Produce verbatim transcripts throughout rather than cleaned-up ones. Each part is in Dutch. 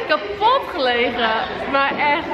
kapot gelegen. Maar echt.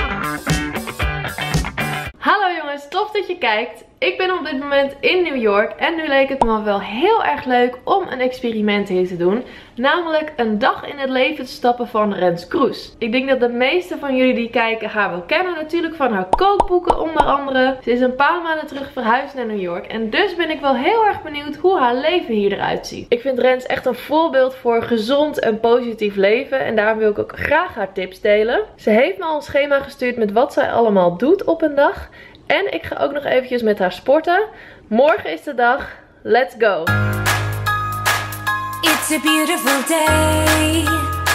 Hallo jongens, tof dat je kijkt. Ik ben op dit moment in New York en nu leek het me wel heel erg leuk om een experiment hier te doen. Namelijk een dag in het leven te stappen van Rens Kroes. Ik denk dat de meeste van jullie die kijken haar wel kennen, natuurlijk van haar kookboeken onder andere. Ze is een paar maanden terug verhuisd naar New York en dus ben ik wel heel erg benieuwd hoe haar leven hier eruit ziet. Ik vind Rens echt een voorbeeld voor gezond en positief leven en daarom wil ik ook graag haar tips delen. Ze heeft me al een schema gestuurd met wat zij allemaal doet op een dag. En ik ga ook nog eventjes met haar sporten. Morgen is de dag. Let's go! It's a beautiful day.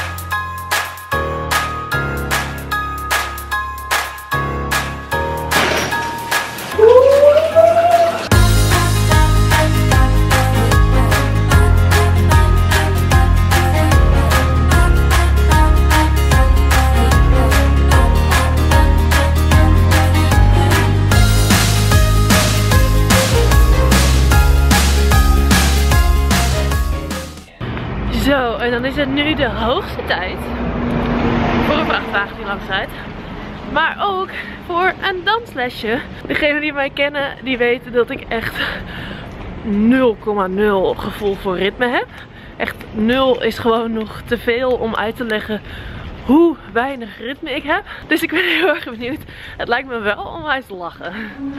Zo, en dan is het nu de hoogste tijd voor een vrachtwagen die langs rijdt. Maar ook voor een danslesje. Degenen die mij kennen, die weten dat ik echt nul komma nul gevoel voor ritme heb. Echt nul is gewoon nog te veel om uit te leggen hoe weinig ritme ik heb. Dus ik ben heel erg benieuwd. Het lijkt me wel onwijs te lachen.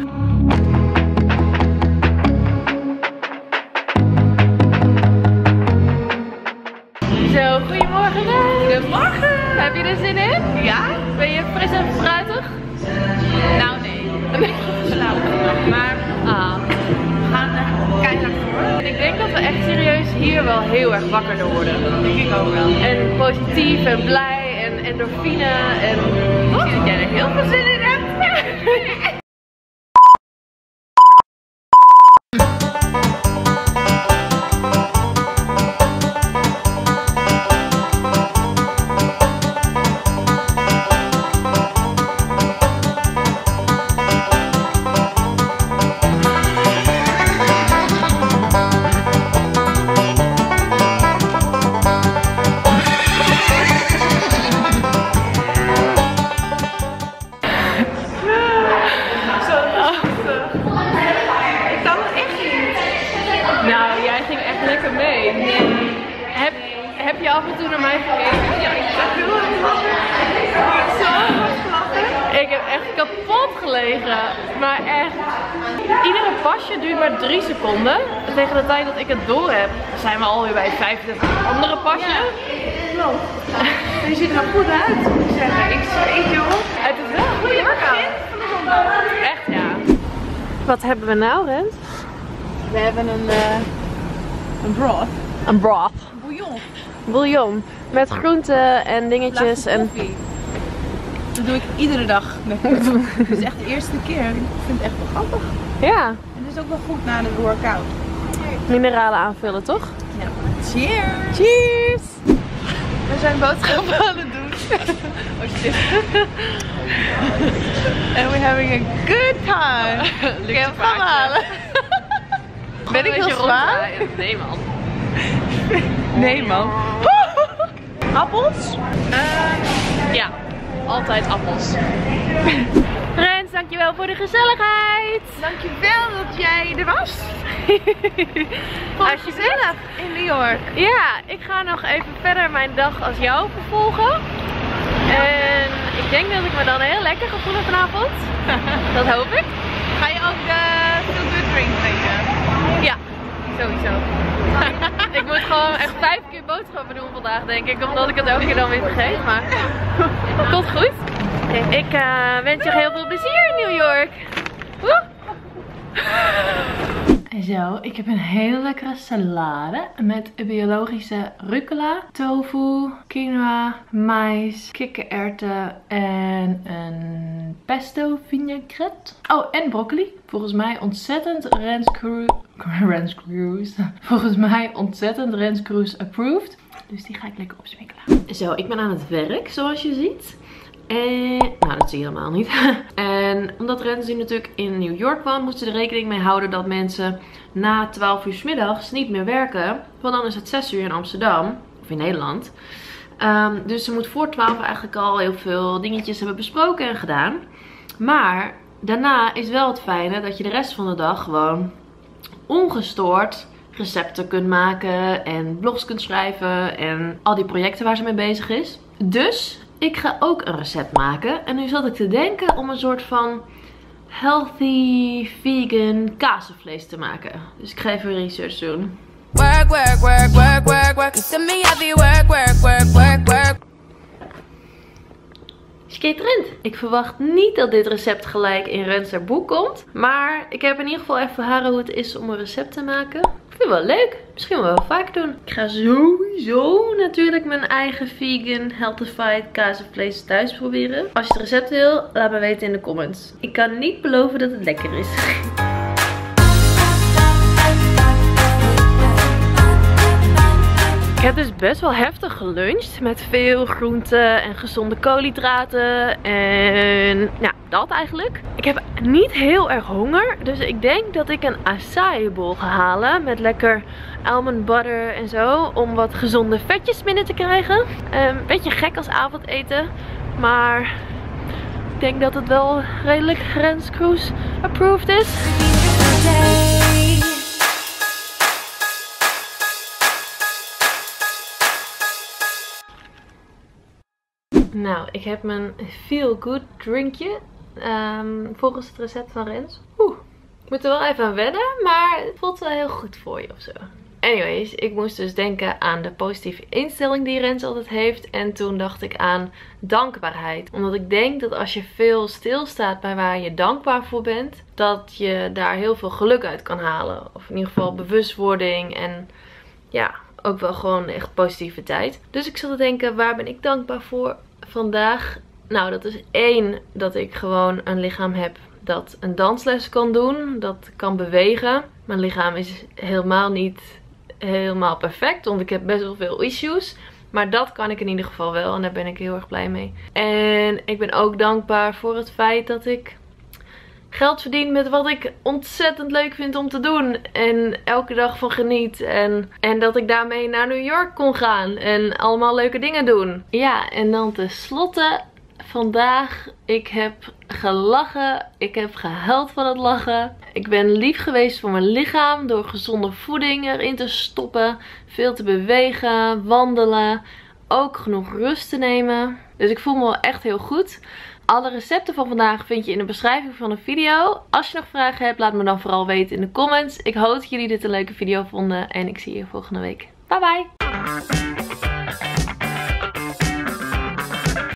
Zo, goedemorgen Rens. Goedemorgen. Heb je er zin in? Ja? Ben je fris en fruitig? Nou nee, een beetje geslapen. Maar Ah. we gaan er keihard voor. En ik denk dat we echt serieus hier wel heel erg wakker door worden. Dat denk ik ook wel. En positief en blij en endorfine en... Ik zie dat jij er heel veel zin in hebt. Nou, jij ging echt lekker mee. Nee. Heb, heb je af en toe naar mij gekeken? Ja, ik heb heel erg zo gelachen. Ik heb echt kapot gelegen. Maar echt. Iedere pasje duurt maar drie seconden. Tegen de tijd dat ik het door heb, zijn we alweer bij het vijfde andere pasje. Klopt. Je ziet er wel goed uit, moet ik zeggen. Ik zweet joh. Het is wel een goede workout. Echt ja. Wat hebben we nou, Rens? We hebben een, uh, een broth. Een broth. Bouillon. Bouillon. Met groenten en dingetjes. En... koffie. Dat doe ik iedere dag met koffie. Het is echt de eerste keer. Ik vind het echt wel grappig. Ja, En het is ook wel goed na de workout. mineralen aanvullen, toch? Ja. Cheers! Cheers! We zijn boodschappen aan het doen. Oh shit. And we're having a good time. Ik heb hem gaan halen. Ben ik heel zwaar? Nee man. Nee man. Appels? Uh, ja, altijd appels. Rens, dankjewel voor de gezelligheid. Dankjewel dat jij er was. Alsjeblieft. Gezellig in New York. Ja, ik ga nog even verder mijn dag als jou vervolgen. En ik denk dat ik me dan heel lekker ga voelen vanavond. Dat hoop ik. Ga je ook de Feel Good drink drinken? Ja. Sowieso. Ik moet gewoon echt vijf keer boodschappen doen vandaag, denk ik. Omdat ik het elke keer dan weer vergeet. Maar komt goed. Ik uh, wens je heel veel plezier in New York. Woe! Zo, ik heb een hele lekkere salade met biologische rucola, tofu, quinoa, mais, kikkererwten en een pesto vinaigrette. Oh, en broccoli. Volgens mij ontzettend Rens Kroes. Rens Kroes. Volgens mij ontzettend Rens Kroes approved. Dus die ga ik lekker opsmikkelen. Zo, ik ben aan het werk, zoals je ziet. En, nou dat zie je helemaal niet. En omdat Rens nu natuurlijk in New York woont, moesten ze er rekening mee houden dat mensen na twaalf uur 's middags niet meer werken. Want dan is het zes uur in Amsterdam, of in Nederland. Um, dus ze moet voor twaalf eigenlijk al heel veel dingetjes hebben besproken en gedaan. Maar daarna is wel het fijne dat je de rest van de dag gewoon ongestoord recepten kunt maken en blogs kunt schrijven en al die projecten waar ze mee bezig is. Dus ik ga ook een recept maken. En nu zat ik te denken om een soort van healthy vegan kaasvlees te maken. Dus ik ga even research doen. Work, work, work, work, work, work. You tell me heavy work, work, work, work, work. Skaterend. Ik verwacht niet dat dit recept gelijk in Rens haar boek komt. Maar ik heb in ieder geval even ervaren hoe het is om een recept te maken. Ik vind het wel leuk. Misschien wel vaak doen. Ik ga sowieso natuurlijk mijn eigen vegan healthified kaasvlees thuis proberen. Als je het recept wil, laat me weten in de comments. Ik kan niet beloven dat het lekker is. Ik heb dus best wel heftig geluncht met veel groenten en gezonde koolhydraten en ja, dat eigenlijk. Ik heb niet heel erg honger, dus ik denk dat ik een acai bowl ga halen met lekker almond butter en zo, om wat gezonde vetjes binnen te krijgen. Een beetje gek als avondeten, maar ik denk dat het wel redelijk Rens Cruise approved is. Nou, ik heb mijn feel good drinkje. Um, volgens het recept van Rens. Oeh, ik moet er wel even aan wennen, maar het voelt wel heel goed voor je ofzo. Anyways, ik moest dus denken aan de positieve instelling die Rens altijd heeft. En toen dacht ik aan dankbaarheid. Omdat ik denk dat als je veel stilstaat bij waar je dankbaar voor bent, dat je daar heel veel geluk uit kan halen. Of in ieder geval bewustwording en ja, ook wel gewoon echt positiviteit. Dus ik zat te denken, waar ben ik dankbaar voor vandaag? Nou, dat is één, dat ik gewoon een lichaam heb dat een dansles kan doen. Dat kan bewegen. Mijn lichaam is helemaal niet helemaal perfect, want ik heb best wel veel issues. Maar dat kan ik in ieder geval wel en daar ben ik heel erg blij mee. En ik ben ook dankbaar voor het feit dat ik geld verdien met wat ik ontzettend leuk vind om te doen. En elke dag van geniet. En, en dat ik daarmee naar New York kon gaan. En allemaal leuke dingen doen. Ja, en dan tenslotte vandaag. Ik heb gelachen. Ik heb gehuild van het lachen. Ik ben lief geweest voor mijn lichaam. Door gezonde voeding erin te stoppen. Veel te bewegen. Wandelen. Ook genoeg rust te nemen. Dus ik voel me wel echt heel goed. Alle recepten van vandaag vind je in de beschrijving van de video. Als je nog vragen hebt, laat me dan vooral weten in de comments. Ik hoop dat jullie dit een leuke video vonden. En ik zie je volgende week. Bye bye!